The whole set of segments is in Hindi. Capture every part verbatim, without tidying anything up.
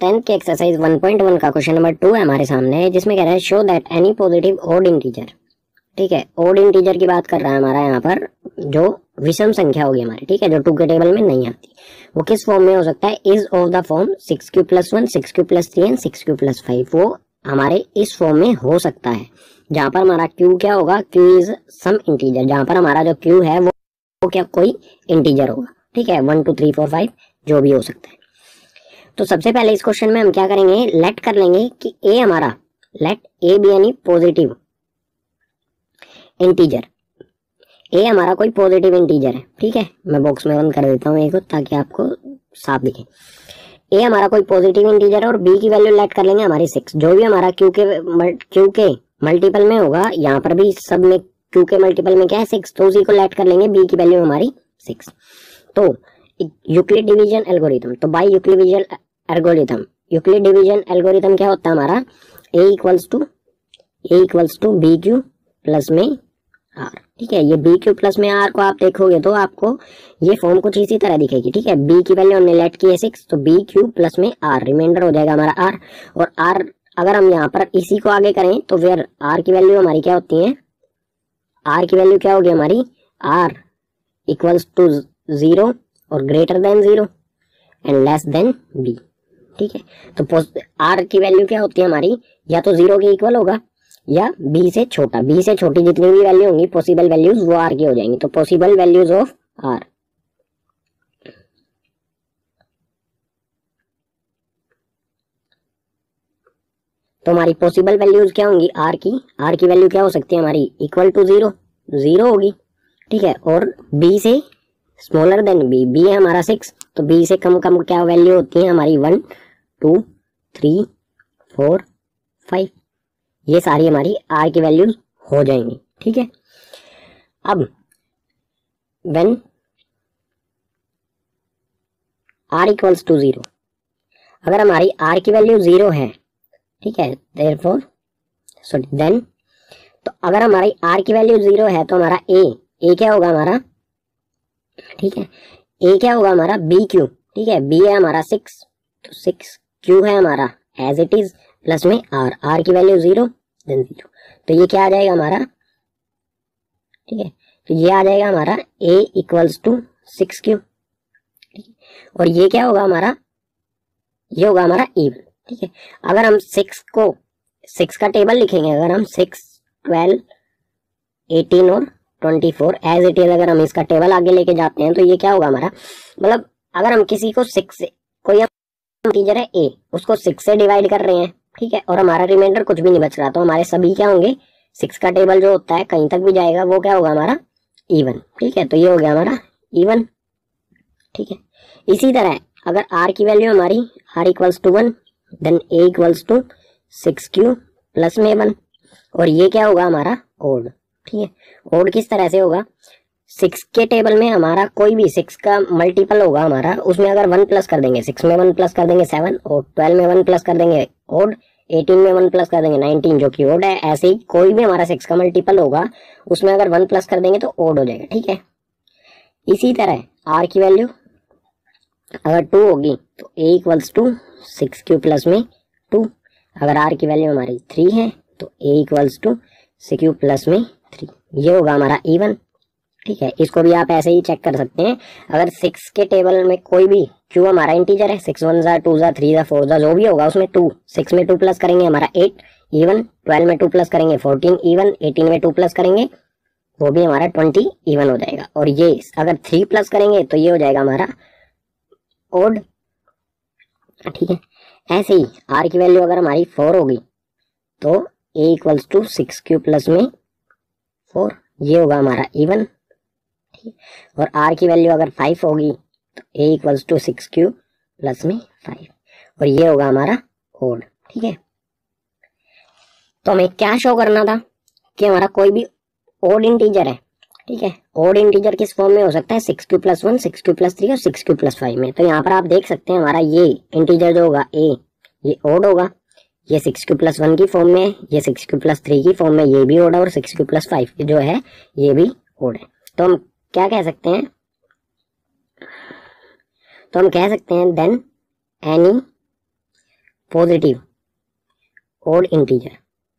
टेंथ के एक्सरसाइज वन पॉइंट वन का क्वेश्चन नंबर टू है हमारे सामने, जिसमें कह रहा है show that any positive odd integer. ठीक है, ओड इंटीजर की बात कर रहा है हमारा यहाँ पर, जो विषम संख्या होगी हमारी, ठीक है, जो टू के टेबल में नहीं आती, वो किस फॉर्म में हो सकता है, is of the form six q plus one, six q plus three and six q plus five. वो हमारे इस फॉर्म में हो सकता है जहां पर हमारा क्यू क्या होगा, क्यू इज सम इंटीजर, जहां पर हमारा जो क्यू है वो, वो क्या कोई इंटीजर होगा। ठीक है, one two three four five जो भी हो सकता है। तो सबसे पहले इस क्वेश्चन में हम क्या करेंगे, लेट कर लेंगे कि ए हमारा, let a be any positive integer, a हमारा कोई पॉजिटिव इंटीजर है। ठीक है, मैं बॉक्स में बंद कर देता हूँ ए को ताकि आपको साफ दिखे। ए हमारा कोई पॉजिटिव इंटीजर है और बी की वैल्यू लेट कर लेंगे हमारी सिक्स। जो भी हमारा क्यू के क्यू के मल्टीपल में होगा, यहाँ पर भी सब में क्यू के मल्टीपल में क्या है, सिक्स, तो उसी को लेट कर लेंगे, बी की वैल्यू हमारी सिक्स। तो यूक्लिड डिवीजन एल्गोरिथम, तो by Euclid division algorithm, Euclid division algorithm क्या होता है हमारा, a equals to a equals to b q plus में आर। ठीक है, ये बी क्यू प्लस में आर को आप देखोगे तो आपको ये फॉर्म कुछ इसी तरह दिखेगी। ठीक है, बी की वैल्यू हमने लेट की है सिक्स, तो बी क्यू प्लस में आर, रिमाइंडर हो जाएगा हमारा आर। और आर अगर हम यहाँ पर इसी को आगे करें तो फिर आर की वैल्यू हमारी क्या होती है, आर की वैल्यू क्या होगी हमारी, आर इक्वल्स टू जीरो और greater than zero and less than b. ठीक है, तो आर की वैल्यू क्या होती है हमारी, या तो जीरो के इक्वल होगा या बी से छोटा, बी से छोटी जितनी भी वैल्यू होंगी पॉसिबल वैल्यूज वो आर की हो जाएंगी। तो पॉसिबल वैल्यूज ऑफ आर, तो हमारी पॉसिबल वैल्यूज क्या होंगी आर की, आर की वैल्यू क्या हो सकती है हमारी, इक्वल टू जीरो, जीरो होगी। ठीक है, और बी से स्मॉलर देन बी, बी है हमारा सिक्स, तो बी से कम कम क्या वैल्यू होती है हमारी, one two three four five, ये सारी हमारी आर की वैल्यूज हो जाएंगी। ठीक है, अब when r equals to zero, अगर हमारी आर की वैल्यू जीरो है, ठीक है, देयरफॉर सॉरी देन, तो अगर हमारी आर की वैल्यू जीरो है तो हमारा ए, ए क्या होगा हमारा, ठीक है, ए क्या होगा हमारा, बी क्यू। ठीक है, बी है हमारा सिक्स, तो सिक्स क्यू है हमारा एज इट इज प्लस में आर, आर की वैल्यू जीरो देन जीरो, तो ये क्या आ जाएगा हमारा, ठीक है, तो ये आ जाएगा हमारा a equals to six q. ठीक है, और ये क्या होगा हमारा, ये होगा हमारा इवन। ठीक है, अगर हम सिक्स को, सिक्स का टेबल लिखेंगे, अगर हम सिक्स ट्वेल्व एटीन और twenty four as it is अगर हम इसका टेबल आगे लेके जाते हैं तो ये क्या होगा हमारा, मतलब अगर हम किसी को सिक्स से, कोई इंटीजर है ए, उसको सिक्स से डिवाइड कर रहे हैं, ठीक है, और हमारा रिमाइंडर कुछ भी नहीं बच रहा, तो हमारे सभी क्या होंगे, सिक्स का टेबल जो होता है कहीं तक भी जाएगा वो क्या होगा हमारा, इवन। ठीक है, तो ये हो गया हमारा इवन। ठीक है, इसी तरह अगर आर की वैल्यू हमारी r equals to one, then a equals to six q plus में वन, और ये क्या होगा हमारा ओड। ठीक है, ओड किस तरह से होगा, सिक्स के टेबल में हमारा कोई भी सिक्स का मल्टीपल होगा हमारा, उसमें अगर वन प्लस कर देंगे, सिक्स में वन प्लस कर देंगे सेवन, और ट्वेल्व में वन प्लस कर देंगे ओड, एटीन में वन प्लस कर देंगे नाइनटीन जो कि ओड है। ऐसे ही कोई भी हमारा सिक्स का मल्टीपल होगा उसमें अगर वन प्लस कर देंगे तो ओड हो जाएगा। ठीक है, इसी तरह आर की वैल्यू अगर टू होगी तो a equals to six q plus में टू, अगर आर की वैल्यू हमारी थ्री है तो a equals to six q plus में थ्री, ये होगा हमारा इवन। ठीक है, इसको भी आप ऐसे ही चेक कर सकते हैं, अगर सिक्स के टेबल में कोई भी क्यू हमारा इंटीजर है, सिक्स वन जा टू जा थ्री जा फोर जा जो भी होगा उसमें टू, सिक्स में टू प्लस करेंगे हमारा एट इवन, ट्वेल्व में टू प्लस करेंगे फोर्टीन इवन, एटीन में टू प्लस करेंगे वो भी हमारा ट्वेंटी इवन हो जाएगा, और ये अगर थ्री प्लस करेंगे तो ये हो जाएगा हमारा ओड। ठीक है, ऐसे ही आर की वैल्यू अगर हमारी फोर होगी तो a equals to six q plus में फोर, ये होगा हमारा इवन। ठीक, और आर की वैल्यू अगर फाइव होगी तो a equals to six q plus में फाइव, और ये होगा हमारा ओड। ठीक है, तो हमें क्या शो करना था कि हमारा कोई भी ओड इंटीजर है। ठीक है, ओड इंटीजर किस फॉर्म में हो सकता है, six q plus one, six q plus three और सिक्स क्यू प्लस फाइव में। तो यहाँ पर आप देख सकते हैं हमारा ये इंटीजर जो होगा ए, ये ओड होगा, ये सिक्स क्यू प्लस वन की फॉर्म में है, ये सिक्स क्यू प्लस थ्री की फॉर्म में ये भी ओड है, और सिक्स क्यू प्लस फाइव जो है ये भी ओड है। तो हम क्या कह सकते हैं, तो हम कह सकते हैं then any positive odd integer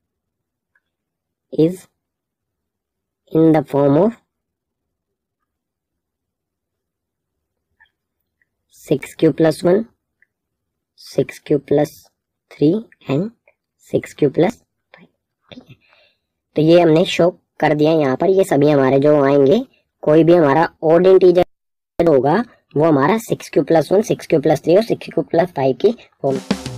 is in the form of six q plus one, six q plus three and six q plus five. ठीक है, तो ये हमने शो कर दिया यहाँ पर। ये सभी हमारे जो आएंगे, कोई भी हमारा odd integer होगा वो हमारा six q plus one, six q plus three और सिक्स क्यू plus फाइव की फॉर्म